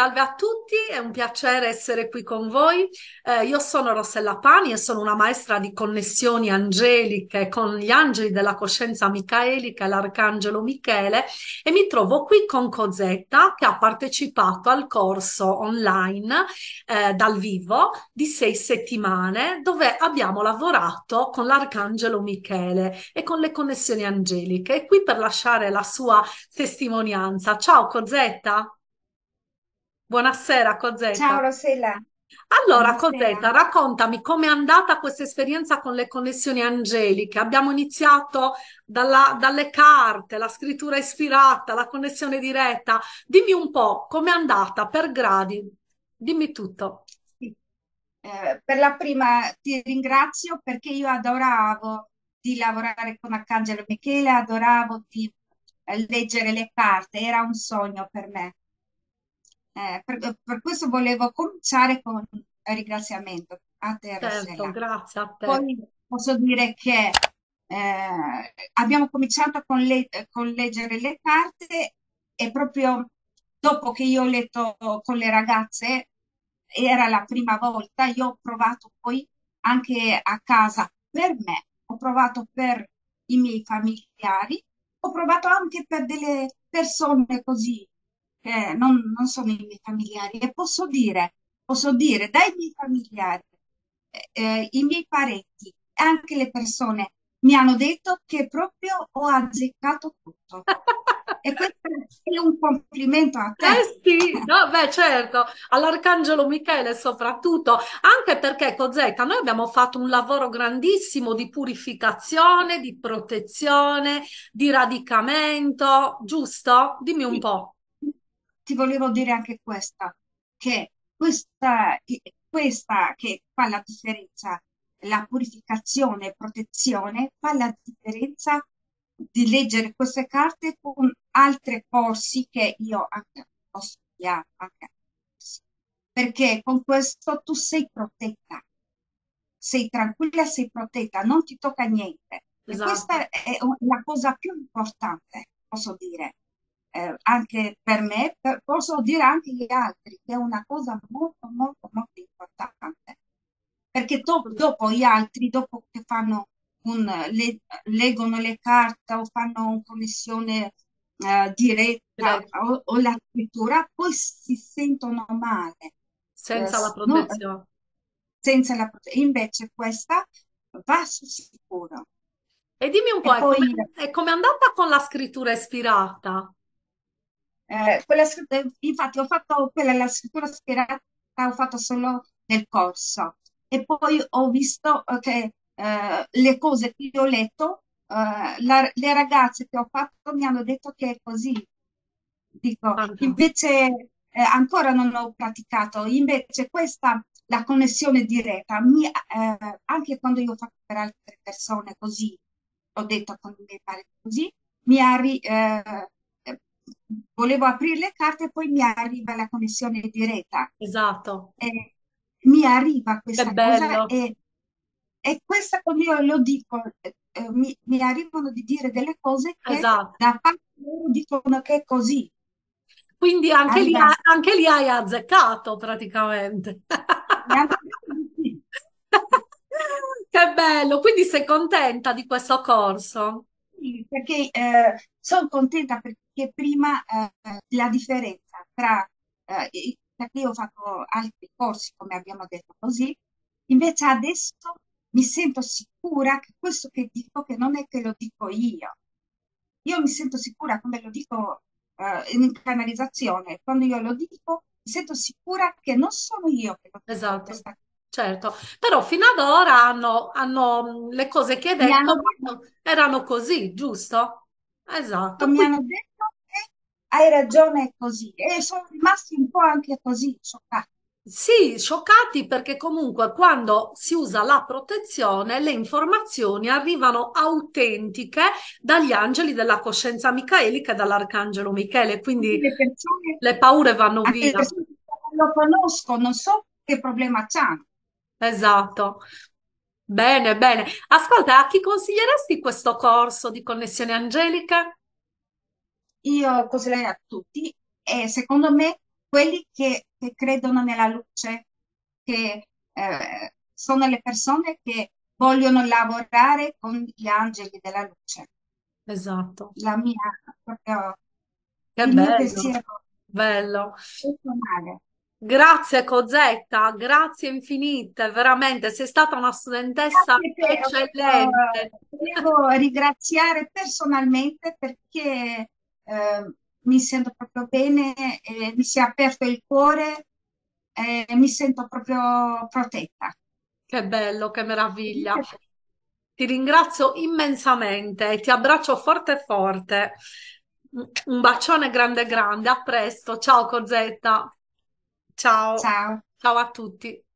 Salve a tutti, è un piacere essere qui con voi. Io sono Rossella Pani e sono una maestra di connessioni angeliche con gli angeli della coscienza micaelica e l'arcangelo Michele e mi trovo qui con Cosetta che ha partecipato al corso online dal vivo di 6 settimane dove abbiamo lavorato con l'arcangelo Michele e con le connessioni angeliche. È qui per lasciare la sua testimonianza. Ciao Cosetta. Buonasera, Ciao Cosetta. Rossella, Allora, buonasera. Cosetta, raccontami com'è andata questa esperienza con le connessioni angeliche. Abbiamo iniziato dalle carte, la scrittura ispirata, la connessione diretta. Dimmi un po' com'è andata per gradi. Dimmi tutto. Sì, per la prima ti ringrazio perché io adoravo di lavorare con Arcangelo Michele, adoravo di leggere le carte, era un sogno per me. Per questo volevo cominciare con un ringraziamento a te, Certo, Rossella. grazie a te. Poi posso dire che abbiamo cominciato con leggere le carte e proprio dopo che io ho letto con le ragazze, era la prima volta, io ho provato poi anche a casa per me, ho provato per i miei familiari, ho provato anche per delle persone così che non sono i miei familiari e posso dire dai miei familiari, i miei parenti e anche le persone mi hanno detto che proprio ho azzeccato tutto. E questo è un complimento a te. Eh sì, no, beh, certo, all'Arcangelo Michele soprattutto, anche perché Cosetta, noi abbiamo fatto un lavoro grandissimo di purificazione, di protezione, di radicamento, giusto? Dimmi un Sì, po'. ti volevo dire anche questa, che questa che fa la differenza, la purificazione e protezione, fa la differenza di leggere queste carte con altri corsi che io anche ho studiato, perché con questo tu sei protetta, sei tranquilla, sei protetta, non ti tocca niente. E Esatto. questa è la cosa più importante, posso dire, anche per me, posso dire anche agli altri, che è una cosa molto, molto, molto importante. Perché dopo gli altri, dopo che fanno leggono le carte o fanno una connessione diretta Direi, o la scrittura, poi si sentono male, senza la no, protezione. senza la protezione. Invece questa va sul sicuro. E dimmi un E po', poi è come andata con la scrittura ispirata? infatti ho fatto quella, la scrittura ispirata, ho fatto solo nel corso. E poi ho visto che le cose che io ho letto, le ragazze che ho fatto mi hanno detto che è così. Dico, Fantastico. invece ancora non ho praticato, invece questa, la connessione diretta, anche quando io ho fatto per altre persone così, ho detto con i miei pari così, mi arri- eh, volevo aprire le carte e poi mi arriva la connessione diretta. Esatto. E mi arriva Che questa cosa bello. e questa quando io lo dico, mi arrivano di dire delle cose che Esatto. da parte loro dicono che è così. Quindi Arriva, anche lì hai azzeccato praticamente. mi hanno detto di sì. Che bello, quindi sei contenta di questo corso? Sì, perché sono contenta perché prima la differenza tra, perché io ho fatto altri corsi, come abbiamo detto così, invece adesso mi sento sicura che questo che dico, che non è che lo dico io mi sento sicura come lo dico in canalizzazione, quando io lo dico, mi sento sicura che non sono io che lo dico Esatto, questa certo. Però fino ad ora le cose che hai mi detto hanno detto erano così, giusto? Esatto. mi Quindi hanno detto che hai ragione è così e sono rimasti un po' anche così scioccati. sì, scioccati perché comunque quando si usa la protezione, le informazioni arrivano autentiche dagli angeli della coscienza micaelica e dall'arcangelo Michele, Tutte quindi le persone, le paure vanno anche le via. persone che non lo conosco, non so che problema c'hanno. Esatto. Bene, bene. Ascolta, a chi consiglieresti questo corso di connessioni angeliche? Io consiglio a tutti e secondo me quelli che credono nella luce, che sono le persone che vogliono lavorare con gli angeli della luce. Esatto. La mia, proprio, Che il mio bello, pensiero bello. personale. Grazie Cosetta, grazie infinite, veramente, sei stata una studentessa Grazie a te, eccellente. volevo ringraziare personalmente perché mi sento proprio bene, mi si è aperto il cuore, mi sento proprio protetta. Che bello, che meraviglia. Ti ringrazio immensamente e ti abbraccio forte forte. Un bacione grande grande, a presto. Ciao Cosetta. Ciao. Ciao. Ciao a tutti.